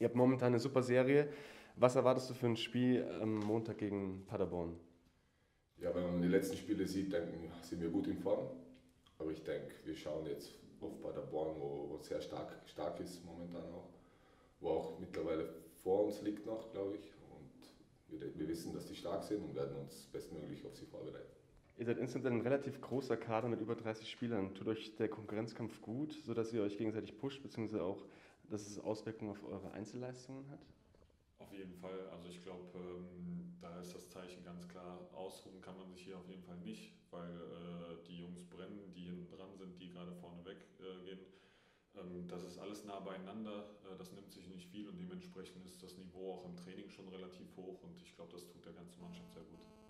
Ihr habt momentan eine super Serie. Was erwartest du für ein Spiel am Montag gegen Paderborn? Ja, wenn man die letzten Spiele sieht, sind wir gut in Form. Aber ich denke, wir schauen jetzt auf Paderborn, wo sehr stark ist momentan auch. Wo auch mittlerweile vor uns liegt noch, glaube ich. Und wir wissen, dass die stark sind und werden uns bestmöglich auf sie vorbereiten. Ihr seid insgesamt ein relativ großer Kader mit über 30 Spielern. Tut euch der Konkurrenzkampf gut, sodass ihr euch gegenseitig pusht, beziehungsweise auch, dass es Auswirkungen auf eure Einzelleistungen hat? Auf jeden Fall, also ich glaube, da ist das Zeichen ganz klar, ausruhen kann man sich hier auf jeden Fall nicht, weil die Jungs brennen, die hinten dran sind, die gerade vorne weggehen. Das ist alles nah beieinander, das nimmt sich nicht viel und dementsprechend ist das Niveau auch im Training schon relativ hoch und ich glaube, das tut der ganzen Mannschaft sehr gut.